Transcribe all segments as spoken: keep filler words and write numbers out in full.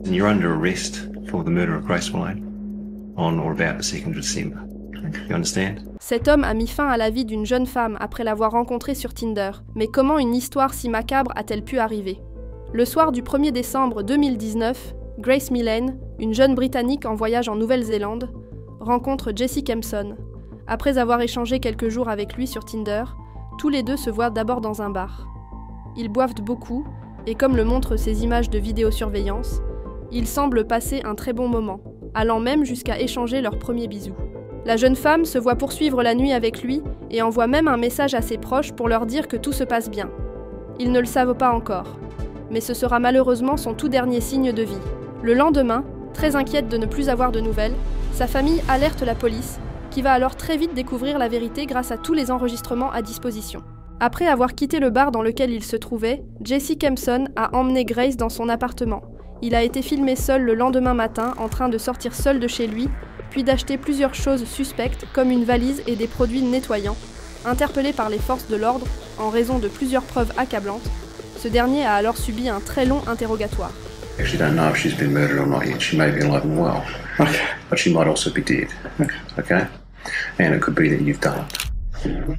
You're under arrest for the murder of Grace Malone on or about the second of December. You understand? Cet homme a mis fin à la vie d'une jeune femme après l'avoir rencontrée sur Tinder. Mais comment une histoire si macabre a-t-elle pu arriver? Le soir du premier décembre deux mille dix-neuf, Grace Malone, une jeune Britannique en voyage en Nouvelle-Zélande, rencontre Jesse Kempson. Après avoir échangé quelques jours avec lui sur Tinder, tous les deux se voient d'abord dans un bar. Ils boivent beaucoup, et comme le montrent ces images de vidéosurveillance, ils semblent passer un très bon moment, allant même jusqu'à échanger leur premier bisou. La jeune femme se voit poursuivre la nuit avec lui et envoie même un message à ses proches pour leur dire que tout se passe bien. Ils ne le savent pas encore, mais ce sera malheureusement son tout dernier signe de vie. Le lendemain, très inquiète de ne plus avoir de nouvelles, sa famille alerte la police, qui va alors très vite découvrir la vérité grâce à tous les enregistrements à disposition. Après avoir quitté le bar dans lequel il se trouvait, Jesse Kempson a emmené Grace dans son appartement. Il a été filmé seul le lendemain matin en train de sortir seul de chez lui, puis d'acheter plusieurs choses suspectes comme une valise et des produits nettoyants. Interpellé par les forces de l'ordre en raison de plusieurs preuves accablantes, ce dernier a alors subi un très long interrogatoire. Actually don't know if she's been murdered or not yet. She may be alive and well. Okay. But she might also be dead. Okay. Okay? And it could be that you've done it.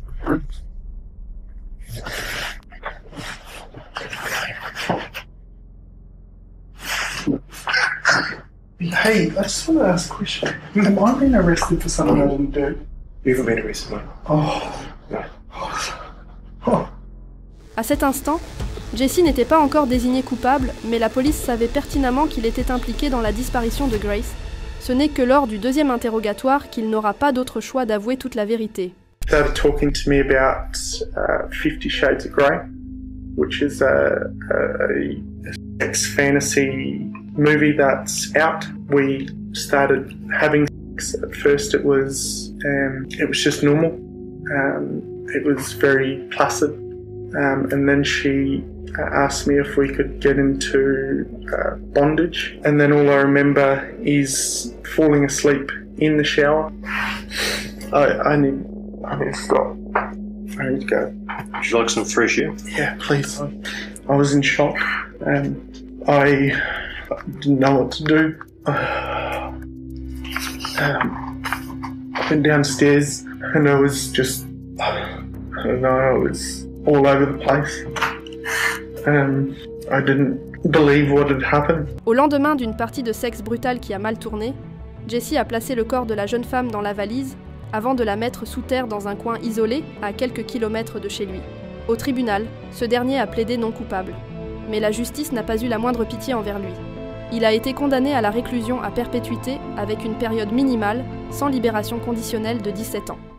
Hey, I just want to ask a question. Am I being arrested for something I didn't do? You haven't been arrested, mate. Oh. No. Oh. À cet instant, Jesse n'était pas encore désigné coupable, mais la police savait pertinemment qu'il était impliqué dans la disparition de Grace. Ce n'est que lors du deuxième interrogatoire qu'il n'aura pas d'autre choix d'avouer toute la vérité. Started talking to me about uh, Fifty Shades of Grey, which is a, a, a sex fantasy movie that's out. We started having sex. At first it was um, it was just normal. Um, it was very placid, um, and then she asked me if we could get into uh, bondage. And then all I remember is falling asleep in the shower. I, I need I need to stop. I need to go. Would you like some fresh air? Yeah, please. I, I was in shock, and I didn't know what to do. Um, I went downstairs, and I was just, I don't know, I was all over the place. Um, I didn't believe what had happened. Au lendemain d'une partie de sexe brutal qui a mal tourné, Jesse a placé le corps de la jeune femme dans la valise avant de la mettre sous terre dans un coin isolé à quelques kilomètres de chez lui. Au tribunal, ce dernier a plaidé non coupable. Mais la justice n'a pas eu la moindre pitié envers lui. Il a été condamné à la réclusion à perpétuité avec une période minimale, sans libération conditionnelle de dix-sept ans.